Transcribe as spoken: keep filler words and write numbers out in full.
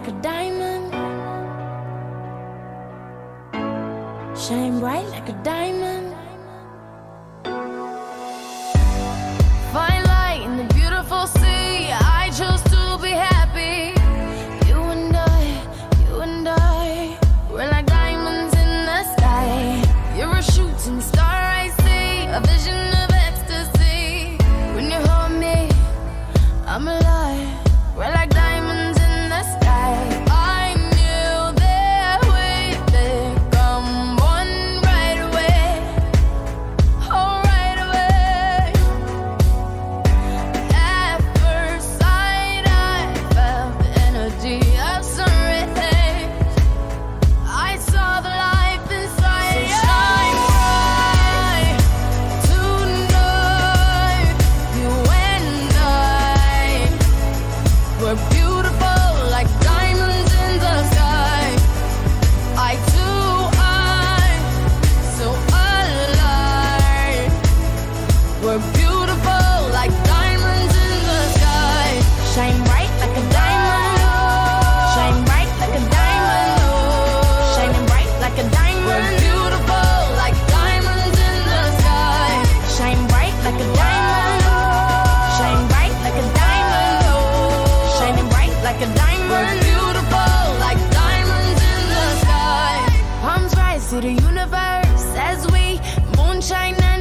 like a diamond. Shine bright like a diamond. Fine light in the beautiful sea. I chose to be happy. You and I, you and I, we're like diamonds in the sky. You're a shooting star, I see, a vision of ecstasy. When you hold me, I'm alive. We're like diamonds in the sky. I knew that we'd become one right away. Oh, right away. At first sight, I felt the energy of sun rays. I saw the life inside you. Shine bright tonight. You and I, we're beautiful like diamonds in the sky. I too, I'm so alive. We're beautiful like diamonds in the sky. Shine bright like a diamond. Shine bright like a diamond. Shining bright like a diamond. We're beautiful like diamonds in the sky. Shine bright like a diamond. Shine bright like a diamond. Shining bright like a diamond. We're beautiful like diamonds in the sky. Palms rise to the universe as we moonshine and